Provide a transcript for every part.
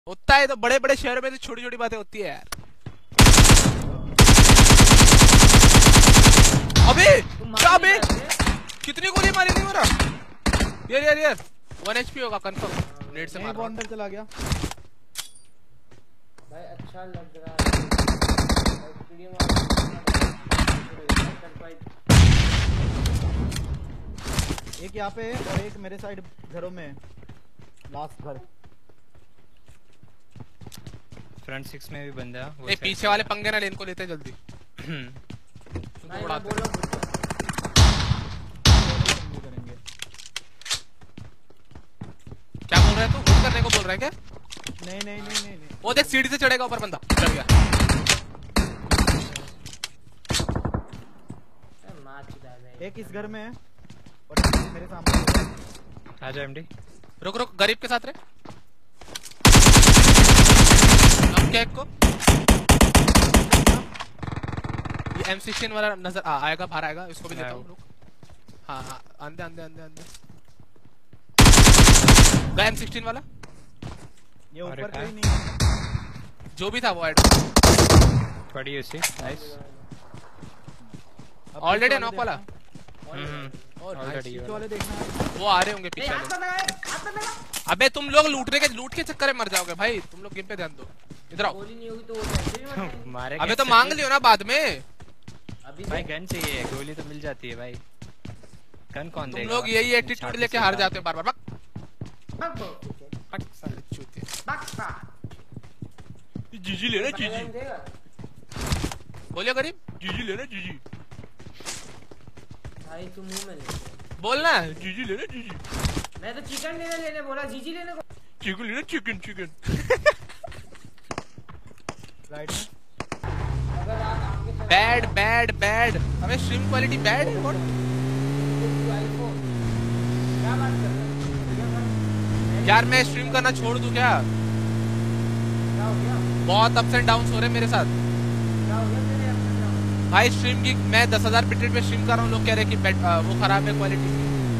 होता है तो बड़े बड़े शहरों में तो छोटी छोटी बातें होती है यार। अबे क्या बे, कितनी गोली मारी थी मेरा यार यार यार। 1 HP होगा कंफर्म, नेट से मार रहा हूं। अंदर चला गया भाई, अच्छा लग रहा है एक यहाँ पे है और एक मेरे साइड घरों में है। लास्ट घर फ्रंट 6 में भी बंदा है। एक पीछे वाले पंगे ना ले, इनको लेते जल्दी। भाई उड़ाते बोलो करेंगे। क्या बोल रहा है तू? गुड करने को बोल रहा है क्या? नहीं नहीं नहीं नहीं नहीं। वो देख सीढ़ी से चढ़ेगा ऊपर बंदा, चढ़ गया। एक इस घर में है और एक मेरे सामने। आजा एमडी। रुक रुक, गरीब के साथ रहे। अब क्या एक को ये M16 वाला नजर आएगा, बाहर आएगा, इसको भी लेता हूँ। रुक, हाँ हाँ, अंदर अंदर अंदर अंदर गया M16 वाला। ये ऊपर कहीं नहीं है। जो भी था वो ऐड पड़ी उसी। नाइस। ऑलरेडी नॉक वाला। ऑलरेडी वाले देखना है। वो आ रहे होंगे पीछे वाले। अबे तुम लोग लूट के चक्कर में मर जाओगे भाई, तुम लोग गेम पे ध्यान दो। इधर आओ। गोली नहीं होगी तो वो कैसे मारेंगे? मारे अबे तो मांग लियो ना बाद में। अभी भाई गन चाहिए, गोली तो मिल जाती है भाई। गन कौन देगा? तुम लोग यही एटीट्यूड लेके हार जाते हो बार बार। जीजी लेना जीजी। बोलिए गरीब, जीजी लेना जीजी। भाई तू मुंह में ले बोलना जीजी लेना जीजी। मैं तो चिकन लेने बोला, जीजी लेने को। चिकन लेना चिकन चिकन। राइट में अगर आप आगे चल बैड बैड बैड। अबे स्ट्रीम क्वालिटी बैड है। व्हाट? क्या बात कर रहे हो यार मैं स्ट्रीम करना छोड़ दूं क्या? क्या हो गया? बहुत अप्स एंड डाउन्स हो रहे हैं मेरे साथ क्या हो गया तेरे अपने? भाई। स्ट्रीम की मैं 10,000 बिट पे स्ट्रीम कर रहा हूँ, लोग कह रहे हैं कि वो खराब है क्वालिटी।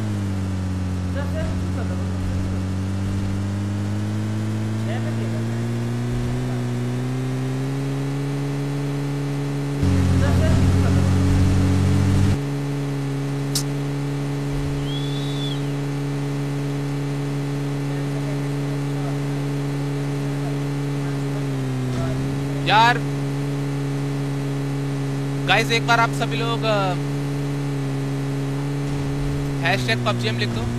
यार गाइस एक बार आप सभी लोग #PUBGM लिख दो।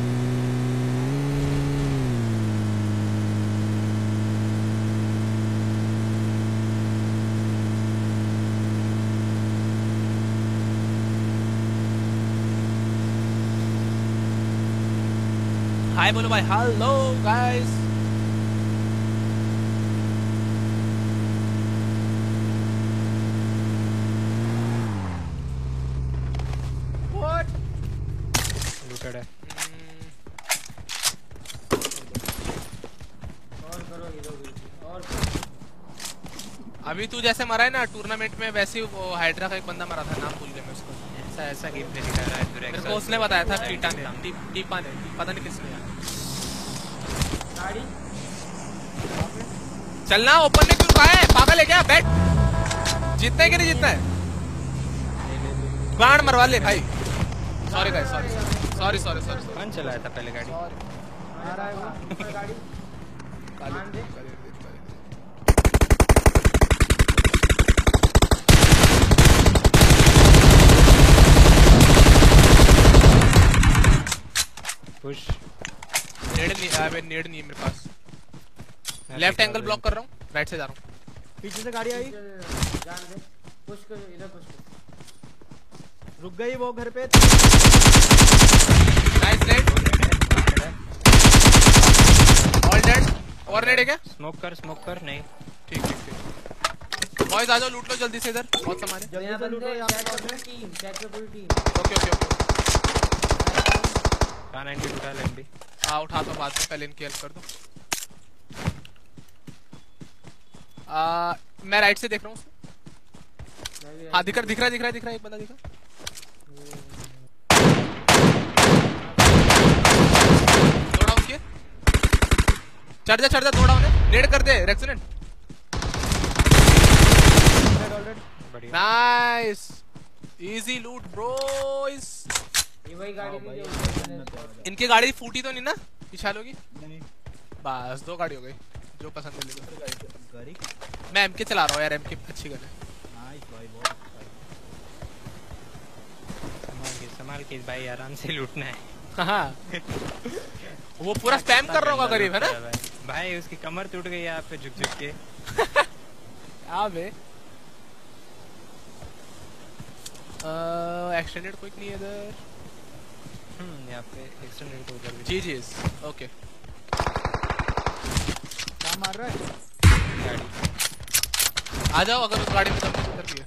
हाय बोलो भाई। Hello guys. लूटेड है। और करो हीरो भी और अभी तू जैसे मरा है ना टूर्नामेंट में, वैसे ही वो हाइड्रा का एक बंदा मरा था, नाम भूल गया मैं उसको। ऐसा गेम प्ले दिखा रहा है मेरे को उसने बताया था, टीटा ने, टीपा ने, पता नहीं किसने। गाड़ी चलना, ओपन में क्यों है? पागल है क्या? बैठ। जीतना है कि नहीं जीतना है? गांड मरवा ले भाई। Sorry guys, sorry sorry sorry. कौन चलाया था पहले गाड़ी? आ रहा है वो गाड़ी मान दे। पुश। नेड नहीं है, अबे नेड नहीं है मेरे पास। लेफ्ट एंगल ब्लॉक कर रहा हूँ, राइट से जा रहा हूँ। पीछे से गाड़ी आई, जान दे। पुश कर इधर, पुश कर। रुक गई वो घर पे। Nice nade. All dead. और नेड है क्या? स्मोक कर। नहीं ठीक ठीक ठीक। बॉयज आ जाओ, लूट लो जल्दी से इधर, बहुत सामान है। जल्दी से लूटो। यहाँ पे टीम चेक कर, पूरी टीम। Okay okay okay. कहां 90 उठा लेंगे। उठा दो बाद में, पहले इनकी हेल्प कर दो। मैं राइट से देख रहा हूँ। हाँ दिख रहा है एक बंदा दिख रहा है। चढ़ जा थोड़ा उन्हें नेड कर दे रेक्सिनेंट। बढ़िया नाइस इजी लूट ब्रोस। ये वही गाड़ी थी जो इनकी गाड़ी फूटी तो नहीं ना विशालों की? नहीं बस 2 गाड़ी हो गई जो पसंद है ले लो। गाड़ी मैं एमके चला रहा हूँ यार, एमके अच्छी गन है। नाइस भाई बहुत अच्छा है। संभाल के भाई आराम से लूटना है। हाँ वो पूरा स्पैम कर रहा होगा करीब है ना भाई उसकी कमर टूट गई यहाँ पे झुक झुक के। अबे एक्सटेंडेड क्विक नहीं है इधर। यहाँ पे एक्सटेंडेड तो उधर भी। जी ओके। क्या मार रहा है? गाड़ी आ जाओ अगर उस गाड़ी में दम उधर भी है।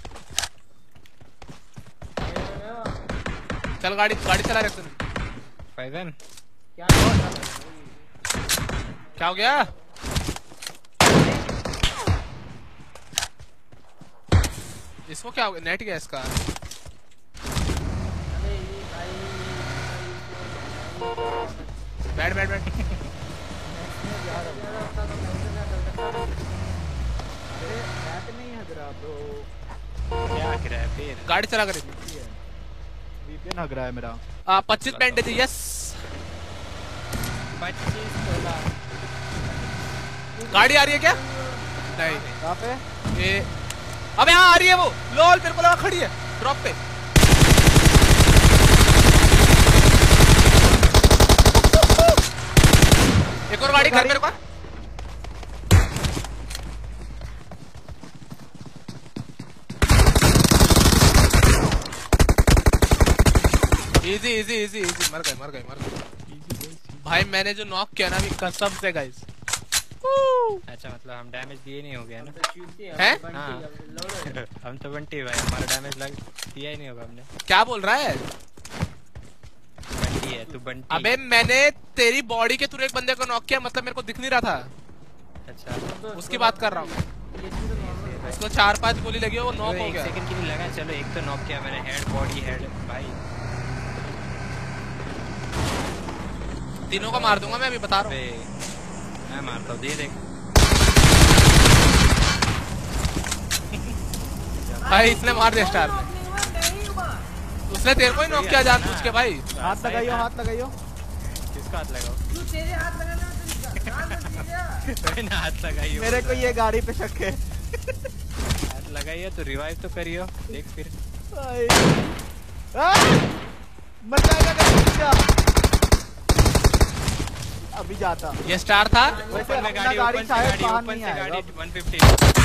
चल गाड़ी चला रहे तुम। फाइवन क्या हो गया? इसको क्या हो गया? नेट गया इसका। बैठ अरे बैट नहीं हग रहा ब्रो। क्या गिरा है फिर? गाड़ी चला कर वीपीएन हग रहा है मेरा। 25 बैंडेज यस 25 16। गाड़ी आ रही है क्या? नहीं कहाँ पे? ये अबे यहाँ आ रही है वो। लॉल मेरे को लगा खड़ी है ड्रॉप पे। एक और गाड़ी घर मेरे पास। इजी मर गए भाई। मैंने जो नॉक किया ना अभी कसम से गाइस। अच्छा मतलब हम डैमेज दिए नहीं हो गया ना? हैं? हाँ। हम तो बंटी भाई हमारा डैमेज लग दिया ही नहीं होगा हमने। क्या बोल रहा है? बंटी है तू बंटी। अबे मैंने तेरी बॉडी के थ्रू एक बंदे को नॉक किया मतलब मेरे को दिख नहीं रहा था। अच्छा उसकी बात कर रहा हूँ। उसको 4-5 गोली लगी वो नॉक हो गया। 1 सेकंड के लिए लगा। चलो एक तो नॉक किया मैंने। हेड बॉडी हेड भाई तीनों को मार दूंगा मैं अभी बता रहा हूँ। मैं मारता हूँ दे देख। भाई इसने मार दिया स्टार में। उसने तेरे को ही नॉक किया जानबूझ के भाई। हाथ लगाइयो किसका हाथ लगाओ? तू तेरे हाथ लगाना मैंने हाथ लगाइयो। मेरे को ये गाड़ी पे शक है। हाथ लगाइयो तो रिवाइव तो करियो देख फिर। मर जाएगा क्या? अभी जाता। ये स्टार था। वैसे ओपन में अपना गाड़ी ओपन से गाड़ी बाहर ओपन नहीं से आएगा। गाड़ी 150।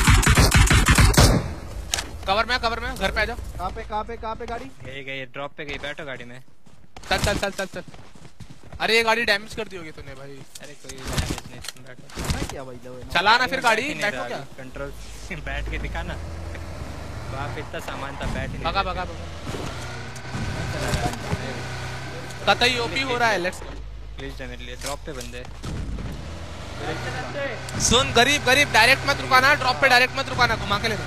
कवर में घर पे आ जाओ। कहाँ पे गाड़ी? गई ड्रॉप पे गई। बैठो गाड़ी में। चल। अरे ये गाड़ी डैमेज कर दी होगी तूने भाई। अरे कोई डैमेज नहीं तुम बैठो। मैं क्या भाई दो चला ना फिर गाड़ी। नहीं बैठो रहा क्या? अभी। कंट्रोल बैठ के दिखाना। वहाँ पे इतना सामान था बैठ ही नहीं भगा रहा। कतई ओपी हो रहा है। लेट्स प्लीज है मेरे लिए। ड्रॉप पे बंदे। सुन गरीब डायरेक्ट मत रुकाना। ड्रॉप पे डायरेक्ट मत रुकाना। घुमा के ले दो।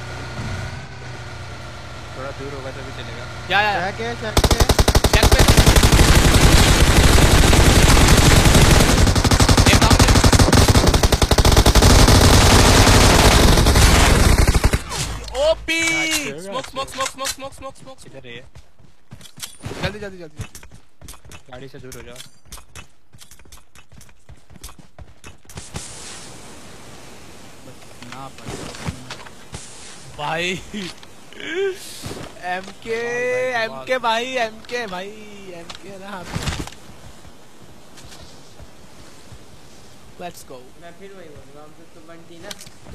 थोड़ा दूर होगा तो भी चलेगा। या चेक चेक पे एक डाउन। OP smoke. इधर है। जल्दी गाड़ी से दूर हो जाओ। भाई एमके भाई ना। Let's go. मैं फिर वही बोलूंगा हम तो बंटी ना।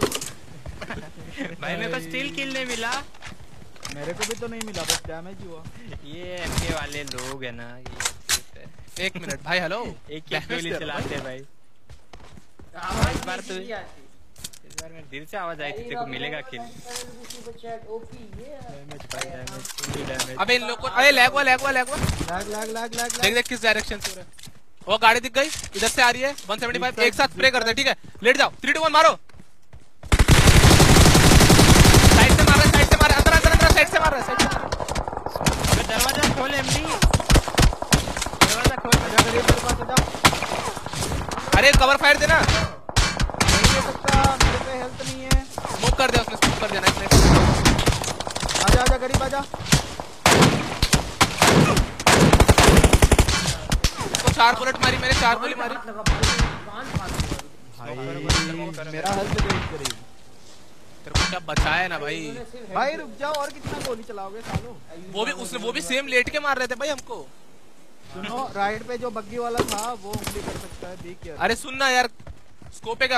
भाई मेरे को स्टिल किल नहीं मिला। मेरे को भी तो नहीं मिला बस डैमेज हुआ। ये एमके वाले लोग है ना ये। एक मिनट भाई हेलो। एक गोली चलाते भाई। आवाज बार तो- नहीं आती। इस बार मेरे दिल से आवाज आई थी तेरे को मिलेगा किल। ओपी ये डैमेज भाई डैमेज। अबे इन लोग को अरे लैग हुआ। लैग देख किस डायरेक्शन से हो रहा है। वो गाड़ी दिख गई इधर से आ रही है 175। एक साथ स्प्रे कर दे ठीक है। लेट जाओ 3 2 1 मारो। साइड से मार रहा है अंदर साइड से मार रहा है। दरवाजा खोल एमडी। दरवाजा खोल। मेरे पास आ जाओ। अरे कवर फायर देना। नहीं दे सकता, मेरे पे हेल्थ नहीं है। स्मोक कर दिया उसने, स्मोक कर दिया। Nice nice. आजा आजा गरीब आजा। उसको 4 बुलेट मारी मैंने, 4 गोली मारी। भाई मेरा हेल्थ वेस्ट करी। तेरे को क्या बचाया ना भाई। भाई रुक जाओ, और कितना गोली चलाओगे सालो। वो भी सेम लेट के मार रहे थे भाई हमको। सुनो, राइट पे जो बग्गी वाला था वो उंगली कर सकता है, बी केयर। अरे सुन ना यार, स्कोप है क्या?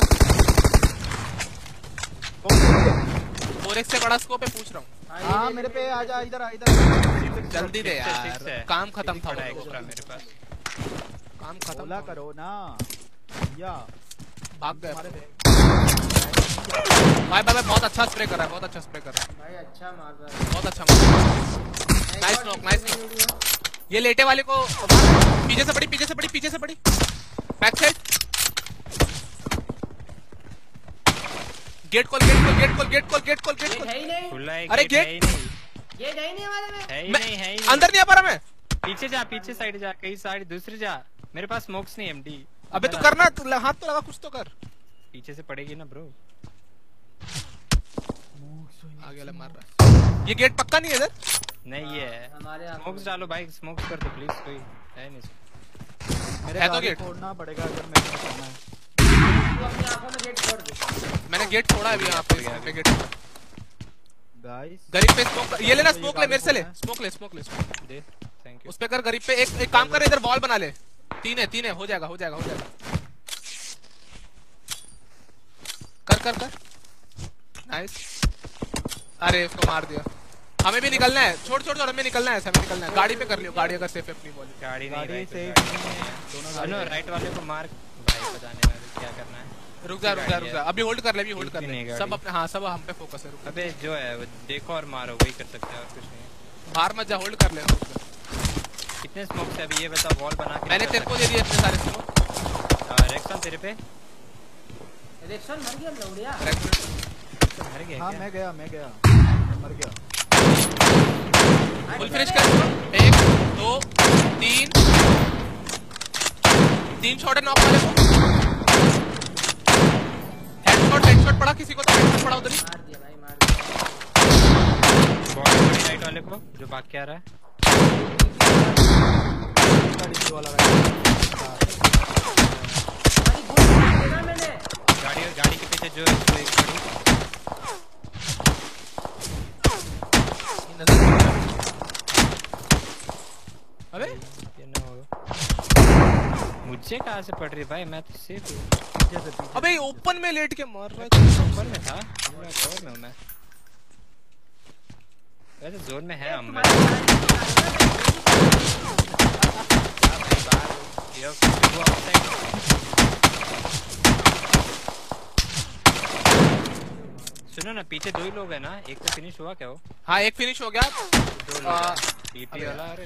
4x से बड़ा स्कोप है, पूछ रहा हूँ। हाँ मेरे पे आजा, इधर आ इधर। जल्दी दे यार, काम खत्म था एक्स्ट्रा मेरे पास। काम खत्म बोला करो ना या भाग गए। भाई भाई बहुत अच्छा स्प्रे कर रहा है, बहुत अच्छा स्प्रे कर रहा है भाई। अच्छा मार रहा है, बहुत अच्छा मार रहा है। Nice knock, nice knock. ये लेटे वाले को पीछे से पड़ी, पीछे से पड़ी। Back side. गेट खोल। है ही नहीं। खुला है अरे गेट है ही नहीं। ये नहीं हमारे में। है ही नहीं। अंदर नहीं आ पा रहा मैं। पीछे जा, पीछे साइड जा, कई साइड दूसरी जा। मेरे पास स्मोक्स नहीं एमडी। अबे तू करना, हाथ तो लगा, कुछ तो कर। पीछे से पड़ेगी ना ब्रो। आगे वाला मार रहा है। ये गेट पक्का नहीं है इधर। नहीं है। हमारे स्मोक्स डालो भाई, स्मोक्स कर दो प्लीज। कोई है नहीं। मेरे है तो गाड़ी गेट। छोड़ना पड़ेगा अगर मैं करना है। तू अपनी आंखों में गेट छोड़ दे। मैंने गेट छोड़ा अभी यहाँ पे गेट। गाइस गरीब पे स्मोक, ये लेना स्मोक ले मेरे से, ले स्मोक ले दे, थैंक यू। उस पे कर। गरीब पे एक काम कर, इधर वॉल बना ले। 3 है, हो जाएगा। कर नाइस। अरे उसको मार दिया। हमें भी निकलना है, छोड़ हमें निकलना है, हमें निकलना है। गाड़ी पे कर लियो, गाड़ी अगर सेफ है अपनी बोली। गाड़ी गाड़ी नहीं सेफ भाई, नहीं है, दोनों सुनो गाड़ी राइट वाले को मार भाई को जाने वाले। क्या करना है? रुक जा। अभी होल्ड कर ले, नहीं गाड़ी। सब अपने, हाँ सब हम पे फोकस है। रुक, अबे जो है वो देखो और मारो, वही कर सकते हैं और कुछ नहीं। बाहर मत जा, होल्ड कर ले। कितने स्मोक्स है अभी ये बता? वॉल बना के मैंने तेरे को दे दिए इतने सारे स्मोक। रेक्सन तेरे पे इलेक्शन मर गया लौड़िया। मर गया हाँ क्या? मैं गया मर गया। फुल फिनिश कर। 1 2 3 शॉट है नॉक वाले को। हेडशॉट पड़ा किसी को, तो हेडशॉट पड़ा उधर ही। मार दिया भाई, मार दिया। बॉडी राइट वाले को जो भाग के आ रहा है। गाड़ी वाला भाई गोली मार दिया मैंने। गाड़ी के पीछे जो एक बड़ी अबे ये ना होगा। मुझे कहाँ से पड़ रही भाई? मैं तो सेफ हूँ। अबे ओपन में लेट के मार रहा है। ऊपर में था, कवर में हूँ मैं। वैसे जोन में है हम। सुनो ना, पीछे 2 ही लोग हैं ना। एक तो फिनिश हुआ क्या? हो हाँ एक फिनिश हो गया। 2 लोग डीपी वाला। अरे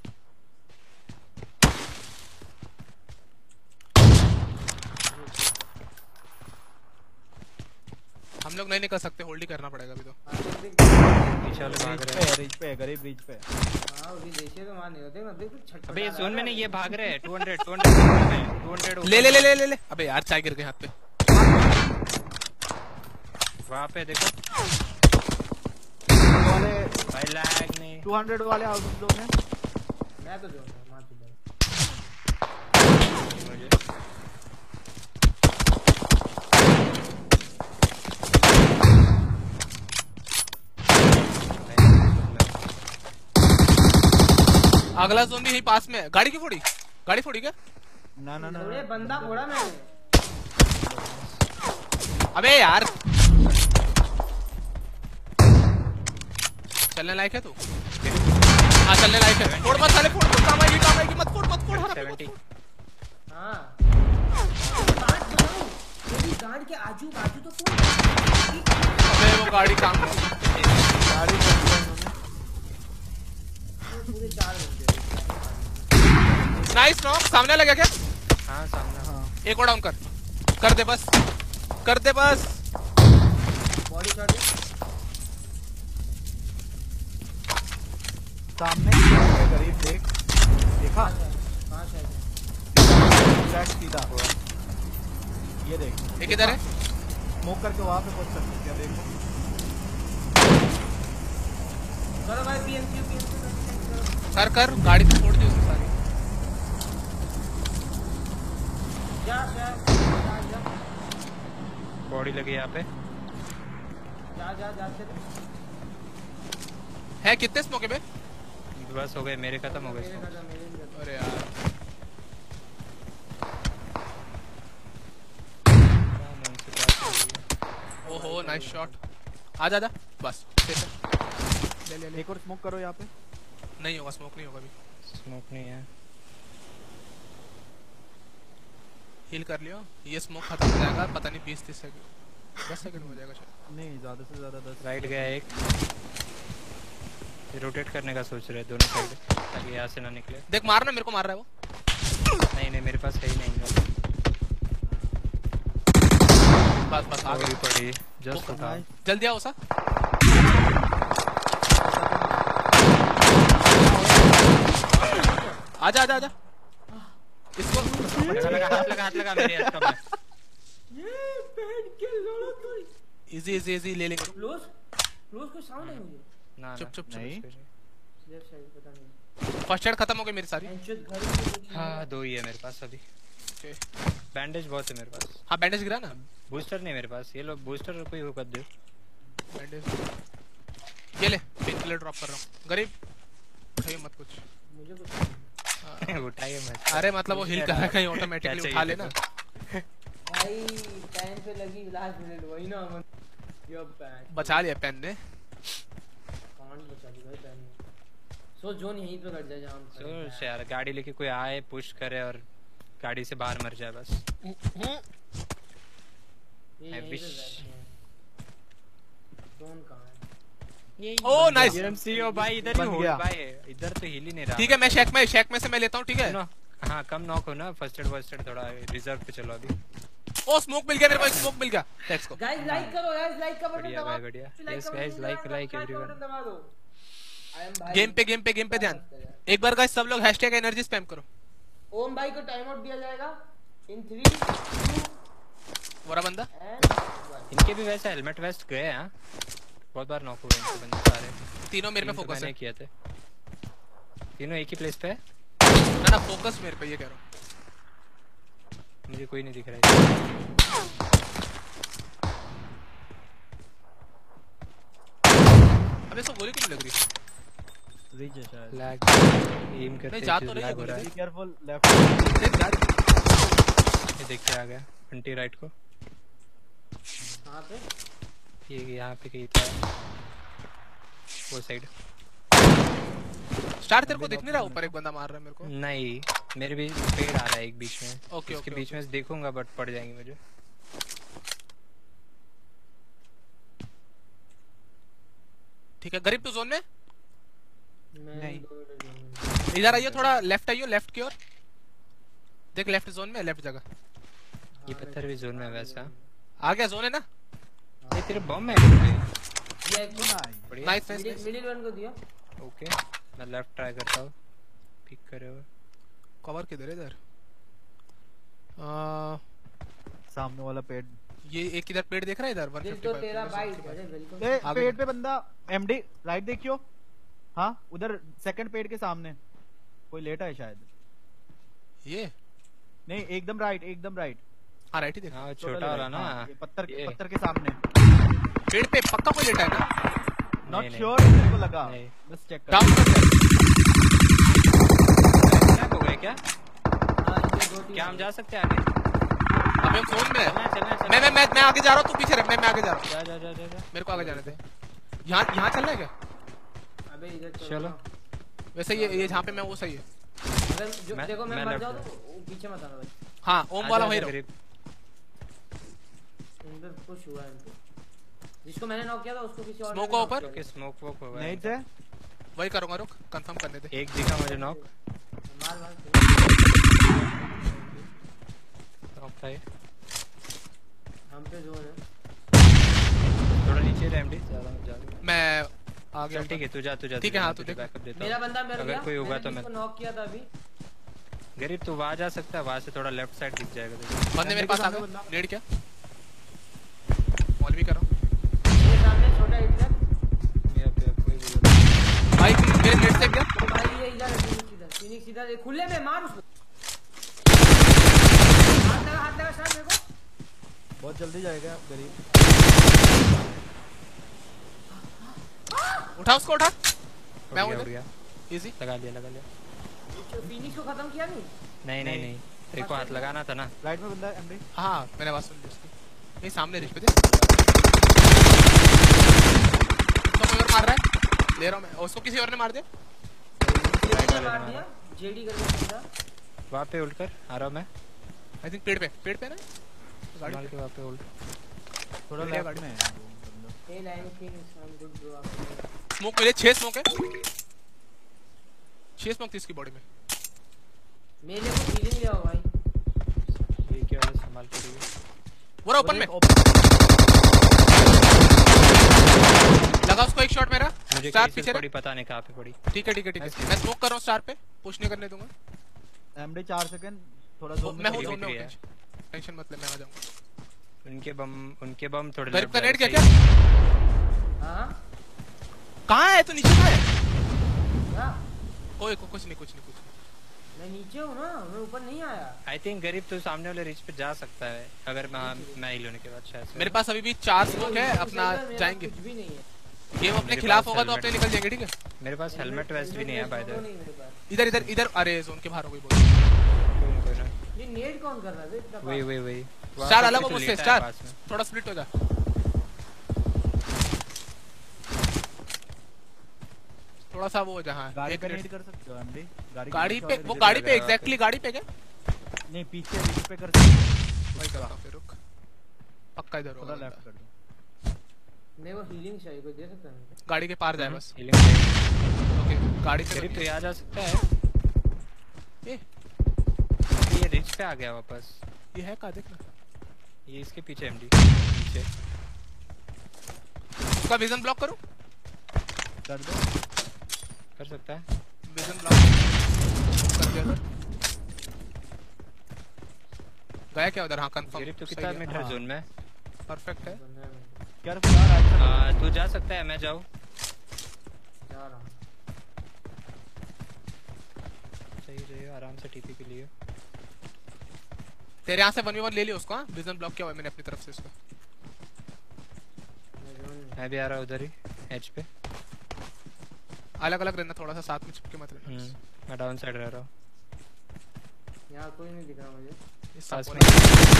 हम लोग नहीं निकल सकते, होल्ड ही करना पड़ेगा अभी तो। पीछे वाले भाग रहे हैं। रिच पे गरीब रिच पे। हां अभी देखे तो मान नहीं होते ना, देख छट। अबे ये जोन में नहीं, ये भाग रहे हैं। 200 ले। अबे यार चाय गिर गई हाथ पे। वहाँ पे देखो वाले भाई, लैग नहीं। 200 वाले आउट लोग हैं। मैं तो जो मार दूंगा। मुझे अगला जोन भी यही पास में है। गाड़ी फोड़ी क्या? ना अरे बंदा फोड़ा मैंने। अबे यार चलने लायक है तू? हाँ चलने लायक है। फोड़ मत साले, फोड़ काम आएगी मत फोड़ हरा 70। हां गार्ड बनाओ, मेरी गार्ड के आजू बाजू तो कोई। अबे वो गाड़ी काम गाड़ी पूरे 4 बंदे। Nice knock. सामने लगा क्या? हाँ सामने। हाँ एक और डाउन कर दे बस। बॉडी शॉट है सामने गरीब देखा 5 है। क्रैक सीधा ये देख एक इधर है स्मोक करके वहां पे पहुंच सकते क्या देख करो भाई पीएमसी कर गाड़ी पे फोड़ दी उसकी सारी। जा बॉडी लगी यहाँ पे। जा चल। है कितने स्मोके पे? बस हो गए मेरे, खत्म हो गए। अरे यार ओहो नाइस शॉट। आ जा बस ले एक और स्मोक करो यहाँ पे। नहीं होगा स्मोक नहीं होगा अभी। स्मोक नहीं है। हील कर लियो। ये स्मोक खत्म हो जाएगा पता नहीं 20-30 सेकंड 10 सेकंड हो जाएगा शायद। नहीं ज्यादा से ज्यादा 10। राइट गया एक। रोटेट करने का सोच रहे दोनों साइड ताकि यहाँ से ना निकले। देख मारना मेरे को मार रहा है वो। नहीं मेरे पास है ही नहीं। बस आ गई पड़ी जस्ट उठा। जल्दी आओ सा। आजा इसको हाथ लगा मेरे हाथ में। ये बैठ के लड़ो तो इजी ले लेंगे। क्लोज को साउंड है मुझे। ना चुप नहीं लेफ्ट साइड पता नहीं। फर्स्ट एड खत्म हो गई मेरी सारी। हाँ 2 ही है मेरे पास अभी। बैंडेज बहुत है मेरे पास। हाँ बैंडेज गिरा ना। बूस्टर नहीं मेरे पास। ये लो बूस्टर कोई हो कर दो। बैंडेज ये ले पेन किलर ड्रॉप कर रहा हूँ। गरीब खाइए मत कुछ मुझे कुछ उठाइए मत। अरे मतलब वो हिल कर रहा है कहीं ऑटोमेटिकली उठा लेना। भाई पैन पे लगी लास्ट मिनट वही ना अमन। यो पैन बचा लिया पेन ने। कौन बचा दी भाई पैन ने। सो जोन यहीं पे कट जाए जहां हम सो यार गाड़ी लेके कोई आए पुश करे और गाड़ी से बाहर मर जाए बस। ये जोन कहां है? ओ नाइस एमसीओ भाई इधर ही हो भाई। इधर तो हिल ही नहीं रहा। ठीक है मैं शेक में से मैं लेता हूँ ठीक है। हाँ कम नॉक हो ना। फर्स्ट एड थोड़ा रिजर्व पे चलो अभी। ओ स्मोक मिल गया मेरे को। एक स्मोक मिल गया। लेट्स गो गाइस लाइक करो गाइस लाइक का बटन बढ़िया दबाओ। भाई बढ़िया। Yes guys like everyone. दबा दो। आई एम भाई गेम पे ध्यान। एक बार गाइस सब लोग #एनर्जी स्पैम करो। ओम भाई को टाइम आउट दिया जाएगा इन 3 2 मोरा बंदा एंड 1। इनके भी वैसे हेलमेट वेस्ट गए हैं। बहुत बार नॉक हुए इनके बंदे सारे। तीनों मेरे पे फोकस है। किए थे तीनों एक ही प्लेस पे। ना फोकस मेरे पे ये कह रहा हूँ। मुझे कोई नहीं दिख रहा है। अबे इसको गोली क्यों नहीं लग रही? रीच है शायद। लैग एम करते नहीं जा तो रही है हो रहा बी है। Careful left. देख जा रही। ये देखिए आ गया अंटी राइट को। कहां पे? ये यहाँ पे कहीं था वो साइड। स्टार तेरे को दिख नहीं रहा ऊपर एक बंदा मार रहा है मेरे को? नहीं मेरे भी पेड़ आ रहा है एक बीच में। ओके उसके बीच में से देखूंगा बट पड़ जाएंगे मुझे। ठीक है गरीब तू जोन में। नहीं इधर आइए थोड़ा लेफ्ट आइयो लेफ्ट की ओर। देख लेफ्ट जोन में लेफ्ट जगह। ये पत्थर भी जोन में है वैसा। आ गया जोन है ना। ये तेरे बम है क्या? ये बढ़िया। नाइस मिडिल वन को दिया। ओके मैं लेफ्ट ट्राई करता हूँ। पिक करे हुए कवर किधर है इधर? सामने वाला पेड़। ये एक इधर पेड़ देख रहा है इधर 155 तो तेरा भाई अरे बिल्कुल। ए पेड़ पे बंदा एमडी राइट देखियो। हाँ उधर सेकंड पेड़ के सामने कोई लेटा है शायद। ये नहीं एकदम राइट। हाँ राइट ही देख। हाँ छोटा वाला ना। ये पत्थर के सामने पेड़ पे पक्का कोई लेटा है ना। नॉट श्योर मेरे को लगा। बस चेक कर। डाउन कर क्या हो गया क्या? हां ये 2-3 क्या हम जा सकते हैं आगे? अबे फोन में चलना मैं आगे जा रहा हूँ तू पीछे रह। मैं आगे जा रहा हूँ। जा मेरे को आगे जाने दे। यहाँ चलना है क्या? अबे इधर चलो। वैसे ये जहाँ पे मैं वो सही है। अगर जो देखो मैं मर जाऊँ तो पीछे मत आना भाई। हाँ ओम वाला वही रहो। इधर कुछ हुआ है इनको। जिसको मैंने नॉक किया था उसको किसी और स्मोक ऊपर। ओके स्मोक वोक होगा। नहीं थे वही करूंगा रुक कंफर्म करने दे। एक दिखा मुझे नॉक। मार नॉक था ये। हम पे जोन है। थोड़ा नीचे रह एमडी ज्यादा मत जा। मैं आ गया। चल ठीक है तू जा। ठीक है हाँ तू देख। बैकअप देता मेरा हूं। बंदा मर गया। अगर कोई होगा तो मैं नॉक किया था अभी। गरीब तू वहाँ जा सकता है, वहाँ से थोड़ा लेफ्ट साइड दिख जाएगा तुझे। बंदे मेरे पास आ गए। बंदा। नेड क्या मॉल भी कर रहा हूँ ये सामने छोटा हिटलर पे कोई भी भाई। मेरे नेट से क्या भाई, ये इधर फिनिक्स इधर खुले में मार उसको। हाथ लगा शायद मेरे को। बहुत जल्दी जाएगा गरीब। उठा उसको, उठा। मैं हूँ उड़ इधर। गया। इजी। लगा लिया। फिनिक्स को खत्म किया नहीं। नहीं तेरे को हाथ लगाना था ना। राइट में बंदा है एमडी। हाँ मैंने आवाज सुन ली उसकी। नहीं सामने रिच पे थे। तो कोई और मार रहा है। ले रहा हूँ मैं। उसको किसी और ने मार दिया। जेडी ने मार दिया। जेडी करके बंदा वहाँ पे उल्ट कर आ रहा हूँ मैं। आई थिंक पेड़ पे ना गाड़ी संभाल के वहाँ पे उल्ट। थोड़ा बढ़िया लेफ्ट गाड़ी। में है वो बंदा। ए लाइन फिनिक्स हम गुड ब्रो आप। स्मोक मिले 6 स्मोक है। 6 स्मोक थी इसकी बॉडी में। मेरे को फीलिंग ले आओ भाई। ये क्या वाला संभाल के रही वो रहा ओपन में। लगा उसको एक शॉट मेरा। मुझे स्टार कहीं पीछे से रहा। पड़ी, पता नहीं कहाँ पे पड़ी। ठीक है मैं स्मोक कर रहा हूँ स्टार पे। पुश नहीं करने दूंगा। एमडी 4 सेकंड थोड़ा जोन मैं में हूँ चलिए। जोन में है। हूँ। टेंशन मत ले मैं आ जाऊंगा। उनके बम थोड़े गरीब का left नेट क्या side क्या हां कहाँ है तू? नीचे कहाँ है? क्या कुछ नहीं मैं नीचे हूं ना, मैं ऊपर नहीं आया। आई थिंक गरीब तू सामने वाले रिच पे जा सकता है अगर मैं हिल होने के बाद शायद से। मेरे पास अभी भी 4 स्मोक है। अपना मेरे पास जाएंगे। कुछ भी नहीं है। गेम अपने मेरे खिलाफ पास होगा तो helmet अपने निकल जाएंगे। ठीक है मेरे पास हेलमेट वेस्ट भी नहीं है बाय द नहीं वे। मेरे पास। इधर अरे जोन के बाहर हो गई बोल। कोई ना। ये नेट कौन कर रहा है इतना? वही स्टार अलग हो मुझसे। स्टार थोड़ा स्प्लिट हो जा। थोड़ा सा वो जहाँ गाड़ी पे नहीं कर सकते हो एमडी। गाड़ी पे वो इधर गाड़ी पे लगा हुआ एग्जैक्टली गाड़ी पे क्या नहीं पीछे रिच पे कर सकते हो। वही कर रहा हूँ फिर रुक। पक्का इधर थोड़ा होगा लेफ्ट बंदा। कर दो। मेरे को हीलिंग चाहिए, कोई दे सकता है? गाड़ी के पार जाए बस। Healing चाहिए। ओके गाड़ी पे गरीब तो यहाँ जा सकता है। ए ये रिच पे आ गया वापस। ये है का देखना। ये इसके पीछे एमडी नीचे। उसका विजन ब्लॉक करूं? कर दो। कर सकता है। विजन ब्लॉक कर दिया सर। गया क्या उधर? हाँ कंफर्म। गरीब तो कितना मीटर जोन में? परफेक्ट है। क्या फिर राइट तू जा सकता है, मैं जाऊँ? जा रहा हूं। सही रहेगा आराम से टीपी के लिए। तेरे यहाँ से 1v1 ले लियो उसको। हाँ विजन ब्लॉक किया हुआ है मैंने अपनी तरफ से उसको। मैं भी आ रहा हूँ उधर ही एज पे। अलग अलग रहना, थोड़ा सा साथ में चिपके मत रहना। मैं डाउन साइड रह रहा हूँ। यहाँ कोई नहीं दिख रहा मुझे। इस पास सब में।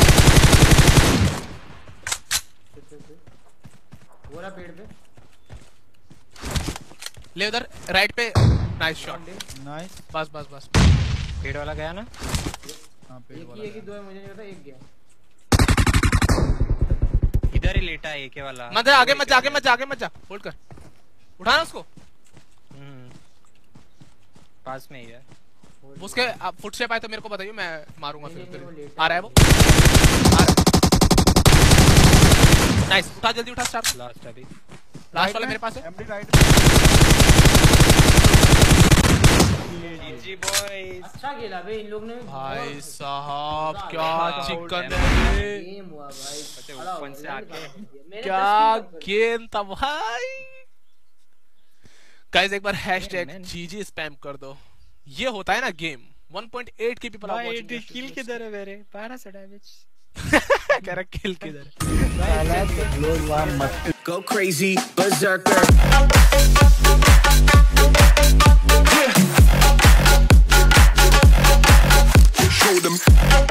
वो रहा पेड़ पे। ले उधर राइट पे। Nice shot. नाइस। बस पेड़ वाला गया ना? हां पेड़ एक वाला ही दो है, मुझे नहीं पता। एक गया। इधर ही लेटा है एके वाला। मत जा, आगे मत जा। होल्ड कर। उठाना उसको। पास में ही है। उसके फुटस्टेप आए तो मेरे को बताइए, मैं मारूंगा नहीं, फिर नहीं, वो उधर। लेटा आ रहा है वो। नाइस। उठा जल्दी उठा स्टार। लास्ट अभी। लास्ट वाला मेरे पास है। एमडी राइट। GG boys. अच्छा खेला बे इन लोग ने। भाई साहब क्या चिकन गेम हुआ भाई। अच्छा, खड़ा हो ओपन से गया, आके। मैंने क्या 10 किल गेम था भाई। गाइस एक बार हैशटैग man. जीजी स्पैम कर दो। ये होता है ना गेम। 1.8 के पीपल आर वाचिंग। किल किधर है मेरे? 1200 डैमेज। कह रहा किल किधर है। Go crazy, berserker. Show them.